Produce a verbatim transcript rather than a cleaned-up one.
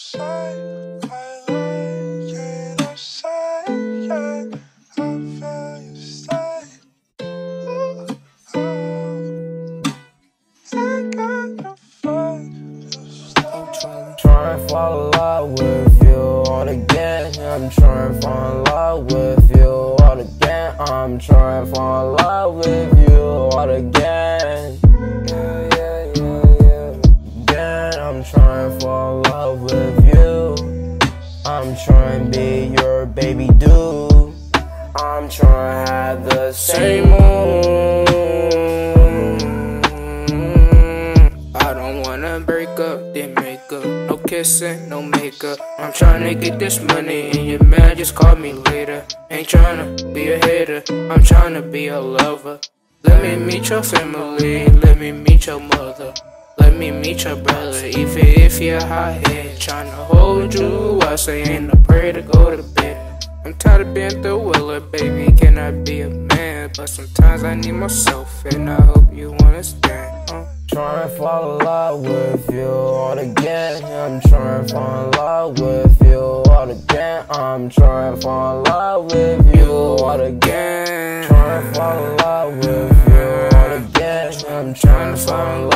outside, I like it outside, yeah. I feel you stay. Ooh, oh. I got no fun to stop. Trying to fall in love with you all again. I'm trying to fall in love with you all again. I'm trying to fall in love with you all again. Yeah, yeah, yeah, yeah. Again, I'm trying to fall in love with you. I'm trying to be your baby dude. I'm trying to have the same mood. I don't wanna break up, then make up. No kissing, no makeup. I'm tryna get this money and you're mad, just call me later. Ain't tryna be a hater, I'm tryna be a lover. Let me meet your family, let me meet your mother. Let me meet your brother, even if you're hot-head. Tryna hold you, I say ain't afraid to go to bed. I'm tired of being the willer, baby, can I be a man? But sometimes I need myself, and I hope you understand. uh. Trying to fall in love with you all again. I'm trying to fall in love with you all again. I'm trying to fall in love with you all again. Trying to fall in love with you all again. I'm trying to fall in love